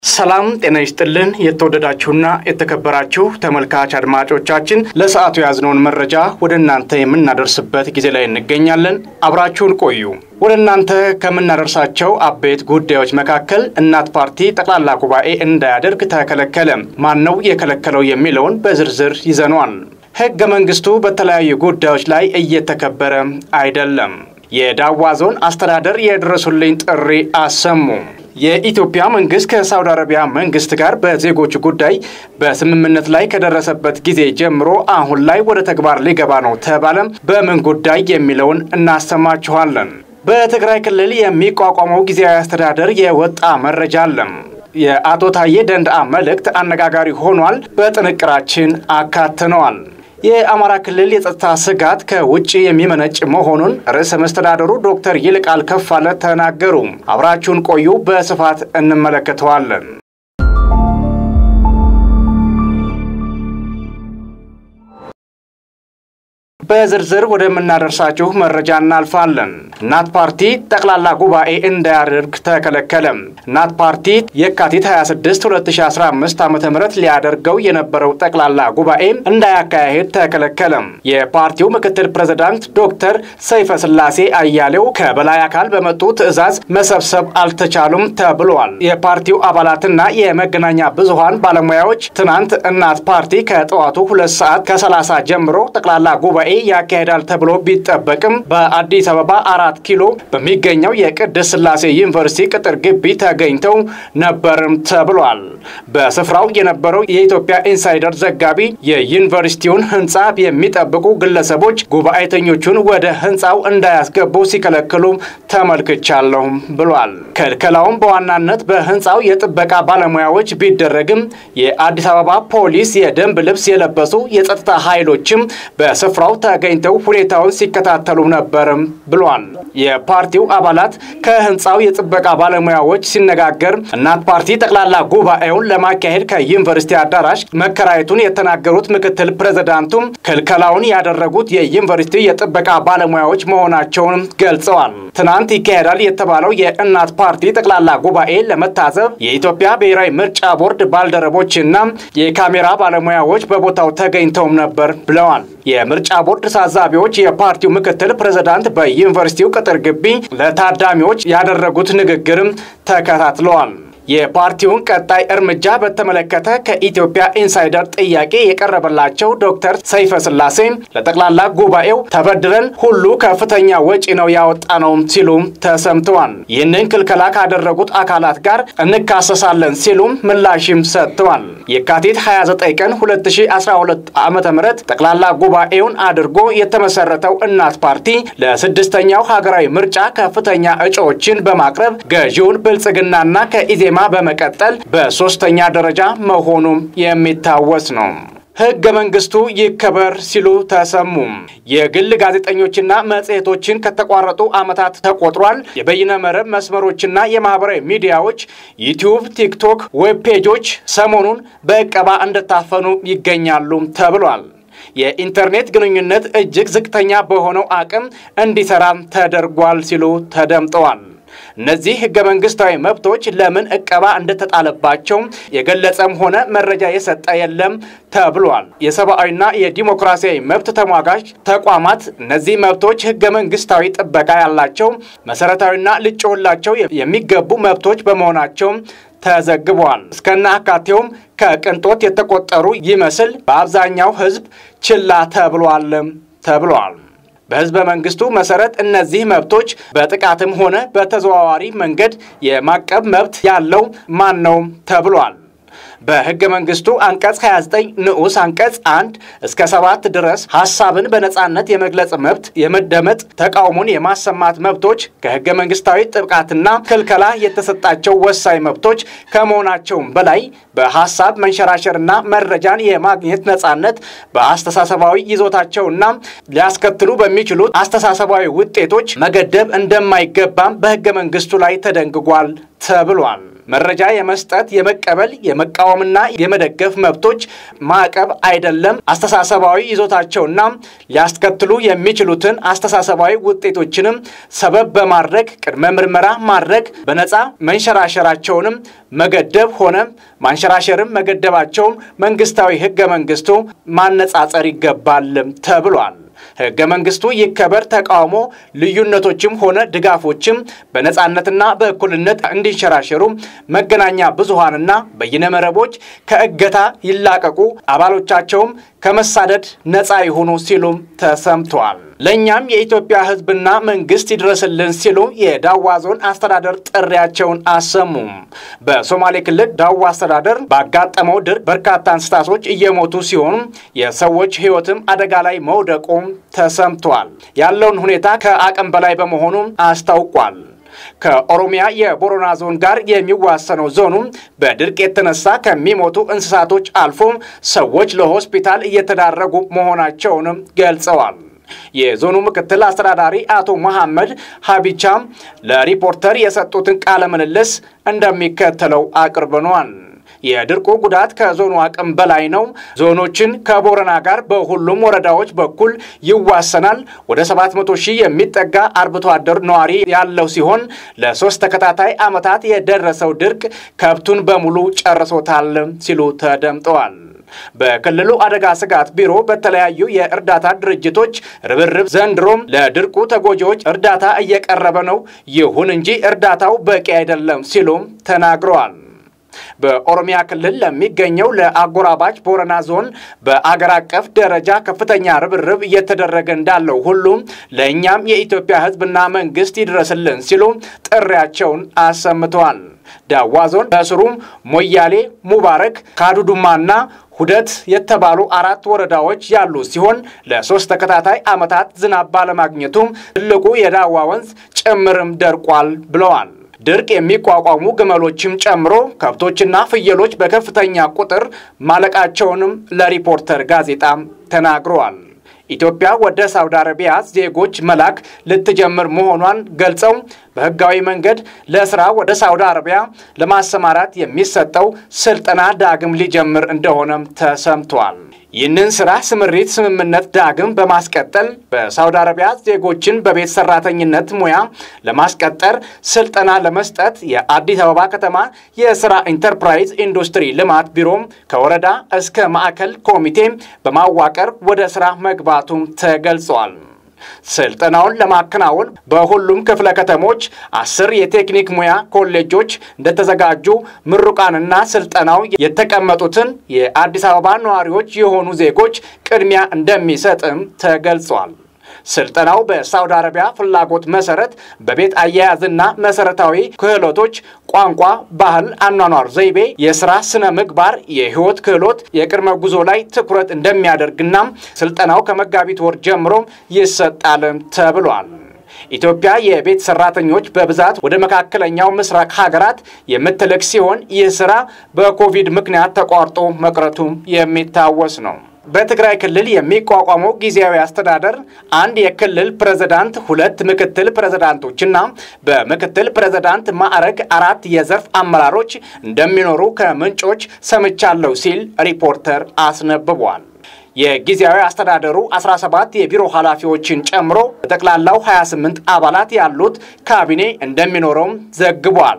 ሰላም ጤና ይስጥልን የተወደዳችሁና የተከበራችሁ ተመልካች አድማጮቻችን ለሰዓቱ ያዝነውን መረጃ ወደናንተ የምናደርስበት ጊዜ ላይ እንገኛለን አብራችሁን ቆዩ ወደናንተ ከመናደርሳቸው አቤት ጉዳዮች መካከል እናት ፓርቲ ጠቅላላ ጉባኤ እንዳያደርግ ተከለከለ ማን ነው የከለከለው የሚለውን በዝርዝር ይዘናል ህገ መንግስቱ በተለያዩ ጉዳዮች ላይ እየተከበረ አይደለም የዳዋ ዞን አስተዳደር የድረሱልኝ ጥሪ አሰሙ የኢትዮጵያ መንግስት ከሳውዲ አረቢያ መንግስት ጋር በዜጎች ጉዳይ በስምምነት ላይ ከደረሰበት ጊዜ ጀምሮ አሁን ላይ ወደ ተግባር ሊገባ ነው ተባለ በምን ጉዳይ የሚለውን እናሰማችኋለን በትግራይ ክልል የሚቋቋመው ጊዜያዊ አስተዳደር የወጣ መረጃ አለ የአቶ ታዬ ደንደአ መልእክት አነጋጋሪ ሆኗል በጥንቅራችን አካተነዋል የአማራ ክልል የጸጥታ ስጋት ከውጪ የሚመነጭ መሆኑን ርዕሰ መስተዳድሩ ዶክተር ይልቃል ከፋለ ተናገሩ አብራችሁን ቆዩ በስፋት እንመለከተዋለን በዝርዝር ወደ ምናደርሳችሁ መረጃ እናልፋለን እናት ፓርቲ ጠቅላላ ጉባኤ እንዳያደርግ ተከለከለ እናት ፓርቲ የካቲት 26 2015 ዓ.ም ሊያደርገው የነበረው ጠቅላላ ጉባኤ እንዳያካሄድ ተከለከለ የፓርቲው ምክትል ፕሬዝዳንት ዶክተር ሰይፈ ስላሴ አያሌው ከበላይ አካል በመጡ ትዕዛዝ መሰብሰብ አልተቻሉም ተብሏል የፓርቲው አባላትና የመገናኛ ብዙሃን ባለሙያዎች ትናንት እናት ፓርቲ ከጠዋቱ 2 ሰዓት ከ30 ጀምሮ ጠቅላላ ጉባኤ ያካሄዳል ተብሎ ቢጠበቅም በአዲስ አበባ 4 ኪሎ በሚገኘው የቅድስት ስላሴ ዩኒቨርሲቲ ቅጥር ግቢ ተገኝተው ነበርም ተብሏል በስፍራው የነበረው የኢትዮጵያ ኢንሳይደር ዘጋቢ የዩኒቨርሲቲውን ህንጻ የሚጠብቁ ግለሰቦች ጉባኤተኞቹን ወደ ህንጻው እንዳያስገቡ ሲከለክሉ ተመልክቻለሁ ብሏል ከልከላውም በዋናነት በህንጻው የጥበቃ ባለሙያዎች ቢደረግም የአዲስ አበባ ፖሊስ የደንብ ልብስ የለበሱ የጸጥታ ኃይሎችም በስፍራው ተገኝተው ሁኔታውን ሲከታተሉ ነበር ብሏል የፓርቲው አባላት ከህንጻው የጥበቃ ባለሙያዎች ሲነጋገር እናት ፓርቲ ጠቅላላ ጉባኤውን ለማካሄድ ከዩኒቨርሲቲ አዳራሽ መከራየቱን የተናገሩት ምክትል ፕሬዝዳንቱ ከልከላውን ያደረጉት የዩኒቨርሲቲ የጥበቃ ባለሙያዎች መሆናቸውን ገልጸዋል ትናንት ይካሄዳል የተባለው የእናት ፓርቲ ጠቅላላ ጉባኤ ለመታዘብ የኢትዮጵያ ብሔራዊ ምርጫ ቦርድ ባልደረቦችና የካሜራ ባለሙያዎች በቦታው ተገኝተው ነበር ብለዋል የምርጫ ቦርድ ታዛቢዎች የፓርቲው ምክትል ፕሬዝዳንት በዩኒቨርሲቲው ቅጥር ግቢ ለታዳሚዎች ያደረጉት ንግግርም ተከታትለዋል የፓርቲውን ቀጣይ እርምጃ በተመለከተ ከኢትዮጵያ ኢንሳይደር ጥያቄ የቀረበላቸው ዶክተር ሰይፈ ስላሴ ለጠቅላላ ጉባኤው ተበድረን ሁሉ ከፍተኛ ወጪ ነው ያወጣነው ሲሉ ተሰምተዋል ይህንን ክልከላ ካደረጉት አካላት ጋር እንካሰሳለን ሲሉ ምላሽም ሰጥተዋል የካቲት 29 ቀን 2012 ዓ.ም ጠቅላላ ጉባኤውን አድርጎ የተመሰረተው እናት ፓርቲ ለስድስተኛው ሀገራዊ ምርጫ ከፍተኛ እጩዎችን በማቅረብ ገዢውን ብልጽግናና ከኢዜማ በመቀጠል በሶስተኛ ደረጃ መሆኑ የሚታወስ ነው ህገ መንግስቱ ይከበር ሲሉ ተሰሙ የግል ጋዜጠኞችና መጽሔቶችን ከተቋረጡ አመታት ተቆጥሯል የበይነ መረብ መስመሮችና የማህበራዊ ሚዲያዎች ዩቲዩብ ቲክቶክ ዌብ ፔጆች ሰሞኑን በእቀባ እንደታፈኑ ይገኛሉ ተብሏል የኢንተርኔት ግንኙነት እጅግ ዝቅተኛ በሆነው አቅም እንዲሰራ ተደርጓል ሲሉ ተደምጠዋል እነዚህ ህገ መንግስታዊ መብቶች ለምን እቀባ እንደተጣለባቸው የገለጸም ሆነ መረጃ የሰጠ የለም ተብሏል የሰብአዊና የዲሞክራሲያዊ መብት ተሟጋች ተቋማት እነዚህ መብቶች ህገ መንግስታዊ ጥበቃ ያላቸው መሰረታዊና ልጭውላቸው የሚገቡ መብቶች በመሆናቸው ተዘግቧል እስከና አካቴውም ከቅንጦት የተቆጠሩ ይመስል በአብዛኛው ህዝብ ችላ ተብሏል በህዝብ መንግስቱ መሰረት እነዚህ መብቶች በጥቃትም ሆነ በተዘዋዋሪ መንገድ የማቀብ መብት ያለው ማን ነው ተብሏል በህገ መንግስቱ አንቀጽ 29 ንዑስ አንቀጽ 1 እስከ 7 ድረስ ሐሳብን በነጻነት የመግለጽ መብት የመደመጥ ተቃውሞን የማሰማት መብቶች ከህገ መንግስታዊ ጥብቃትና ክልከላ የተሰጣቸው ወሳኝ መብቶች ከመሆናቸው በላይ በሐሳብ መንሸራሸርና መረጃን የማግኘት ነጻነት በአስተሳሰባዊ ይዞታቸውና ሊያስከትሉ በሚችሉ አስተሳሰባዊ ውጤቶች መገደብ እንደማይገባም በህገ መንግስቱ ላይ ተደንግጓል ተብሏል መረጃ የመስጠት የመቀበል የመቃወምና የመደገፍ መብቶች ማዕቀብ አይደለም አስተሳሰባዊ ይዞታቸውና ሊያስከትሉ የሚችሉትን አስተሳሰባዊ ውጤቶችንም ሰበብ በማድረግ ቅድመ ምርመራ ማድረግ በነፃ መንሸራሸራቸውንም መገደብ ሆነ ማንሸራሸርም መገደባቸው መንግስታዊ ህገ መንግስቱ ማነጻጸር ይገባል ተብሏል። ህገ መንግስቱ ይከበር ተቃውሞ ልዩነቶችም ሆነ ድጋፎችም በነፃነትና በእኩልነት እንዲንሸራሸሩ መገናኛ ብዙሃንና በየነመረቦች ከእገታ ይላቀቁ አባሎቻቸውም ከመሳደድ ነፃ ይሁኑ ሲሉ ተሰምቷል። ለኛም የኢትዮጵያ ህዝብና መንግስት ይድረስልን ሲሉ የዳዋ ዞን አስተዳደር ጥሪያቸውን አሰሙ። በሶማሌ ክልል ዳዋ አስተዳደር ባጋጠመው ድርቅ በርካታ እንስሳቶች እየሞቱ ሲሆን የሰዎች ህይወትም አደጋ ላይ መውደቁ ተሰምቷል። ያለውን ሁኔታ ከአቅም በላይ በመሆኑ አስታውቋል። ከኦሮሚያ የቦረና ዞን ጋር የሚዋሰነው ዞኑ በድርቅ የተነሳ ከሚሞቱ እንስሳቶች አልፎ ሰዎች ለሆስፒታል እየተዳረጉ መሆናቸውንም ገልጸዋል። የዞኑ ምክትል አስተዳዳሪ አቶ መሐመድ ሀቢቻም ለሪፖርተር የሰጡትን ቃለ ምልልስ እንደሚከተለው አቅርበዋል። የድርቁ ጉዳት ከዞኑ አቅም በላይ ነው። ዞኖችን ከቦረና ጋር በሁሉም ወረዳዎች በኩል ይዋሰናል። ወደ 700,000 የሚጠጋ አርብቶ አደር ነዋሪ ያለው ሲሆን ለ3 ተከታታይ ዓመታት የደረሰው ድርቅ ከብቱን በሙሉ ጨርሶታል ሲሉ ተደምጠዋል። በክልሉ አደጋ ስጋት ቢሮ በተለያዩ የእርዳታ ድርጅቶች ርብርብ ዘንድሮም ለድርቁ ተጎጂዎች እርዳታ እየቀረበ ነው። ይሁን እንጂ እርዳታው በቂ አይደለም ሲሉ ተናግረዋል። በኦሮሚያ ክልል ለሚገኘው ለአጎራባች ቦረና ዞን በአገር አቀፍ ደረጃ ከፍተኛ ርብርብ እየተደረገ እንዳለው ሁሉ ለኛም የኢትዮጵያ ህዝብና መንግስት ይድረስልን ሲሉ ጥሪያቸውን አሰምተዋል። ዳዋ ዞን በስሩም ሞያሌ፣ ሙባረክ፣ ካዱዱማና ሁደት የተባሉ 4 ወረዳዎች ያሉ ሲሆን ለ3 ተከታታይ ዓመታት ዝናብ ባለማግኘቱ ትልቁ የዳዋ ወንዝ ጭምርም ደርቋል ብለዋል። ድርቅ የሚቋቋሙ ግመሎችም ጨምሮ ከብቶችና ፍየሎች በከፍተኛ ቁጥር ማለቃቸውንም ለሪፖርተር ጋዜጣ ተናግረዋል። ኢትዮጵያ ወደ ሳውዲ አረቢያ ዜጎች መላክ ልትጀምር መሆኗን ገልጸው በህጋዊ መንገድ ለስራ ወደ ሳውዲ አረቢያ ለማሰማራት የሚሰጠው ስልጠና ዳግም ሊጀምር እንደሆነም ተሰምቷል። ይህንን ስራ ስምሪት ስምምነት ዳግም በማስቀጠል በሳውዲ አረቢያ ዜጎችን በቤት ሰራተኝነት ሙያ ለማስቀጠር ስልጠና ለመስጠት የአዲስ አበባ ከተማ የስራ ኢንተርፕራይዝ ኢንዱስትሪ ልማት ቢሮም ከወረዳ እስከ ማዕከል ኮሚቴ በማዋቀር ወደ ስራ መግባቱም ተገልጿል። ስልጠናውን ለማከናወን በሁሉም ክፍለ ከተሞች 10 የቴክኒክ ሙያ ኮሌጆች እንደተዘጋጁ ምሩቃንና ስልጠናው የተቀመጡትን የአዲስ አበባ ነዋሪዎች የሆኑ ዜጎች ቅድሚያ እንደሚሰጥም ተገልጿል። ስልጠናው በሳውዲ አረቢያ ፍላጎት መሰረት በቤት አያያዝና መሰረታዊ ክህሎቶች፣ ቋንቋ፣ ባህል፣ አኗኗር ዘይቤ፣ የሥራ ስነ ምግባር፣ የህይወት ክህሎት፣ የቅድመ ጉዞ ላይ ትኩረት እንደሚያደርግና ስልጠናው ከመጋቢት ወር ጀምሮ ይሰጣል ተብሏል። ኢትዮጵያ የቤት ሰራተኞች በብዛት ወደ መካከለኛው ምስራቅ ሀገራት የምትልክ ሲሆን ይህ ስራ በኮቪድ ምክንያት ተቋርጦ መቅረቱ የሚታወስ ነው። በትግራይ ክልል የሚቋቋመው ጊዜያዊ አስተዳደር 1 የክልል ፕሬዝዳንት፣ 2 ምክትል ፕሬዝዳንቶችና በምክትል ፕሬዝዳንት ማዕረግ 4 የዘርፍ አመራሮች እንደሚኖሩ ከምንጮች ሰምቻለሁ ሲል ሪፖርተር አስነብቧል። የጊዜያዊ አስተዳደሩ 17 የቢሮ ኃላፊዎችን ጨምሮ በጠቅላላው 28 አባላት ያሉት ካቢኔ እንደሚኖረው ዘግቧል።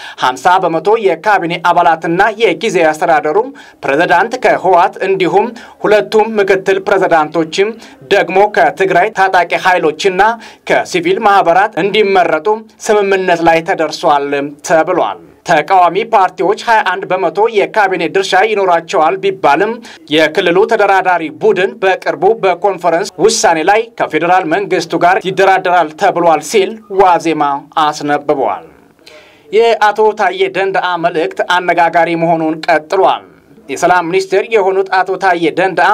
50 በመቶ የካቢኔ አባላትና የጊዜያዊ አስተዳደሩ ፕሬዝዳንት ከህወሓት እንዲሁም 2 ምክትል ፕሬዝዳንቶችም ደግሞ ከትግራይ ታጣቂ ኃይሎችና ከሲቪል ማህበራት እንዲመረጡ ስምምነት ላይ ተደርሷል ተብሏል። ተቃዋሚ ፓርቲዎች 21 በመቶ የካቢኔ ድርሻ ይኖራቸዋል ቢባልም የክልሉ ተደራዳሪ ቡድን በቅርቡ በኮንፈረንስ ውሳኔ ላይ ከፌደራል መንግስቱ ጋር ይደራደራል ተብሏል ሲል ዋዜማ አስነብቧል። የአቶ ታዬ ደንደአ መልእክት አነጋጋሪ መሆኑን ቀጥሏል። የሰላም ሚኒስትር የሆኑት አቶ ታዬ ደንደአ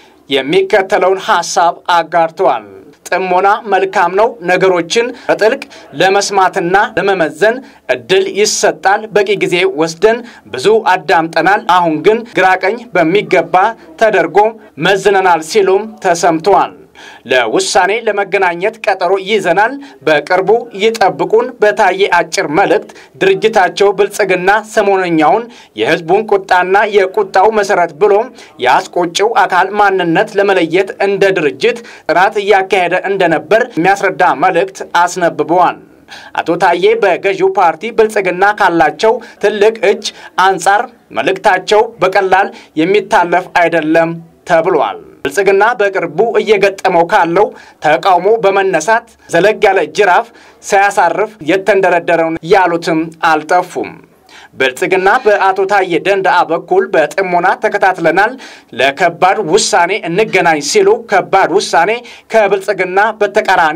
የሚከተለውን ሐሳብ አጋርተዋል። ጥሞና መልካም ነው። ነገሮችን በጥልቅ ለመስማትና ለመመዘን እድል ይሰጣል። በቂ ጊዜ ወስደን ብዙ አዳምጠናል። አሁን ግን ግራቀኝ በሚገባ ተደርጎ መዝነናል ሲሉም ተሰምተዋል። ለውሳኔ ለመገናኘት ቀጠሮ ይዘናል፣ በቅርቡ ይጠብቁን። በታዬ አጭር መልእክት ድርጅታቸው ብልጽግና ሰሞነኛውን የህዝቡን ቁጣና የቁጣው መሰረት ብሎ ያስቆጨው አካል ማንነት ለመለየት እንደ ድርጅት ጥናት እያካሄደ እንደነበር የሚያስረዳ መልእክት አስነብበዋል። አቶ ታዬ በገዢው ፓርቲ ብልጽግና ካላቸው ትልቅ እጅ አንጻር መልእክታቸው በቀላል የሚታለፍ አይደለም ተብሏል። ብልጽግና በቅርቡ እየገጠመው ካለው ተቃውሞ በመነሳት ዘለግ ያለ ጅራፍ ሳያሳርፍ የተንደረደረውን ያሉትም አልጠፉም። ብልጽግና በአቶ ታዬ ደንደአ በኩል በጥሞና ተከታትለናል፣ ለከባድ ውሳኔ እንገናኝ ሲሉ ከባድ ውሳኔ ከብልጽግና በተቃራኒ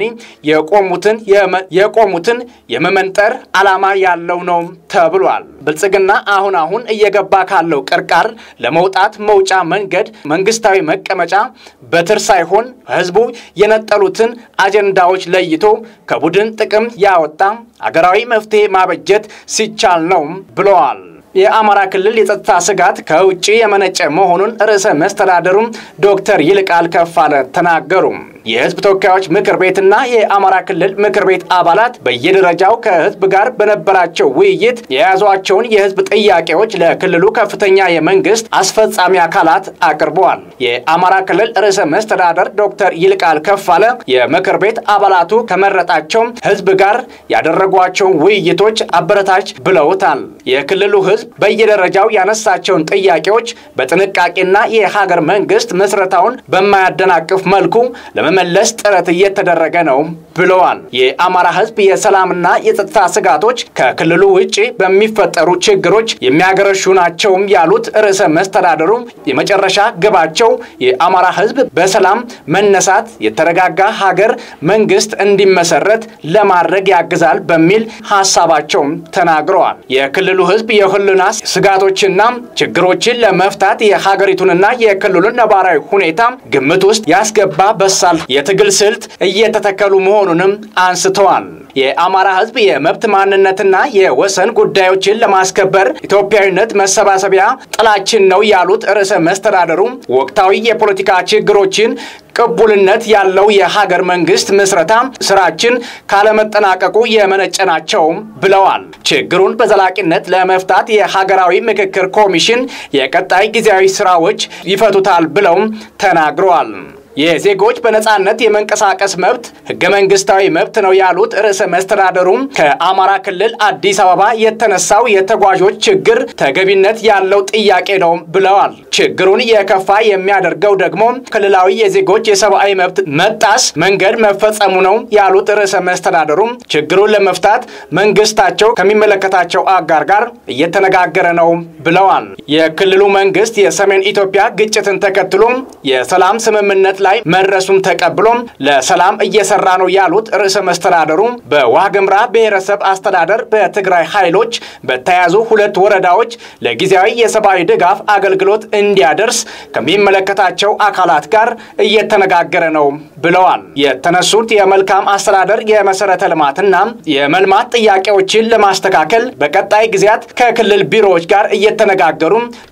የቆሙትን የመመንጠር ዓላማ ያለው ነው ተብሏል። ብልጽግና አሁን እየገባ ካለው ቅርቃር ለመውጣት መውጫ መንገድ መንግስታዊ መቀመጫ በትር ሳይሆን ህዝቡ የነጠሉትን አጀንዳዎች ለይቶ ከቡድን ጥቅም ያወጣ አገራዊ መፍትሄ ማበጀት ሲቻል ነው ብለዋል። የአማራ ክልል የጸጥታ ስጋት ከውጪ የመነጨ መሆኑን ርዕሰ መስተዳድሩ ዶክተር ይልቃል ከፋለ ተናገሩ። የህዝብ ተወካዮች ምክር ቤትና የአማራ ክልል ምክር ቤት አባላት በየደረጃው ከህዝብ ጋር በነበራቸው ውይይት የያዟቸውን የህዝብ ጥያቄዎች ለክልሉ ከፍተኛ የመንግስት አስፈጻሚ አካላት አቅርበዋል። የአማራ ክልል ርዕሰ መስተዳድር ዶክተር ይልቃል ከፋለ የምክር ቤት አባላቱ ከመረጣቸው ህዝብ ጋር ያደረጓቸው ውይይቶች አበረታች ብለውታል። የክልሉ ህዝብ በየደረጃው ያነሳቸውን ጥያቄዎች በጥንቃቄና የሀገር መንግስት መስረታውን በማያደናቅፍ መልኩ ለመመለስ ጥረት እየተደረገ ነው ብለዋል። የአማራ ህዝብ የሰላምና የጸጥታ ስጋቶች ከክልሉ ውጪ በሚፈጠሩ ችግሮች የሚያገረሹ ናቸው ያሉት ርዕሰ መስተዳድሩ የመጨረሻ ግባቸው የአማራ ህዝብ በሰላም መነሳት የተረጋጋ ሀገር መንግስት እንዲመሰረት ለማድረግ ያግዛል በሚል ሐሳባቸው ተናግረዋል። የክልሉ ህዝብ የሁሉና ስጋቶችና ችግሮችን ለመፍታት የሀገሪቱንና የክልሉን ነባራዊ ሁኔታ ግምት ውስጥ ያስገባ በሳል የትግል ስልት እየተተከሉ መሆኑንም አንስተዋል። የአማራ ህዝብ የመብት ማንነትና የወሰን ጉዳዮችን ለማስከበር ኢትዮጵያዊነት መሰባሰቢያ ጥላችን ነው ያሉት ርዕሰ መስተዳድሩ ወቅታዊ የፖለቲካ ችግሮችን ቅቡልነት ያለው የሀገር መንግስት መስረታ ስራችን ካለመጠናቀቁ የመነጨናቸው ብለዋል። ችግሩን በዘላቂነት ለመፍታት የሀገራዊ ምክክር ኮሚሽን የቀጣይ ጊዜያዊ ስራዎች ይፈቱታል ብለው ተናግረዋል። የዜጎች በነጻነት የመንቀሳቀስ መብት ህገ መንግስታዊ መብት ነው ያሉት ርዕሰ መስተዳድሩ ከአማራ ክልል አዲስ አበባ የተነሳው የተጓዦች ችግር ተገቢነት ያለው ጥያቄ ነው ብለዋል። ችግሩን የከፋ የሚያደርገው ደግሞ ክልላዊ የዜጎች የሰብአዊ መብት መጣስ መንገድ መፈጸሙ ነው ያሉት ርዕሰ መስተዳድሩ ችግሩን ለመፍታት መንግስታቸው ከሚመለከታቸው አጋር ጋር እየተነጋገረ ነው ብለዋል። የክልሉ መንግስት የሰሜን ኢትዮጵያ ግጭትን ተከትሎ የሰላም ስምምነት ላይ መድረሱም ተቀብሎ ለሰላም እየሰራ ነው ያሉት ርዕሰ መስተዳድሩ በዋግምራ ብሔረሰብ አስተዳደር በትግራይ ኃይሎች በተያዙ 2 ወረዳዎች ለጊዜያዊ የሰብአዊ ድጋፍ አገልግሎት እንዲያደርስ ከሚመለከታቸው አካላት ጋር እየተነጋገረ ነው ብለዋል። የተነሱት የመልካም አስተዳደር የመሰረተ ልማትና የመልማት ጥያቄዎችን ለማስተካከል በቀጣይ ጊዜያት ከክልል ቢሮዎች ጋር እየተነጋገሩ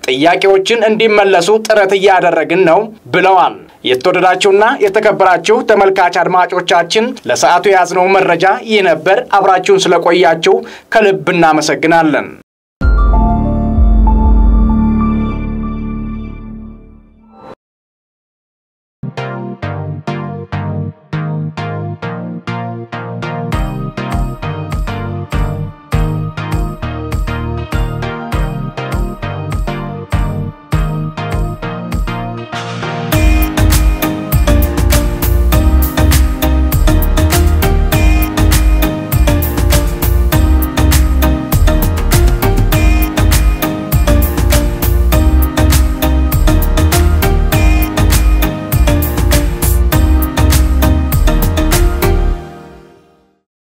ጥያቄዎችን እንዲመለሱ ጥረት እያደረግን ነው ብለዋል። የተወደዳችሁና የተከበራችሁ ተመልካች አድማጮቻችን ለሰዓቱ ያዝነው መረጃ ይህ ነበር። አብራችሁን ስለቆያችሁ ከልብ እናመሰግናለን።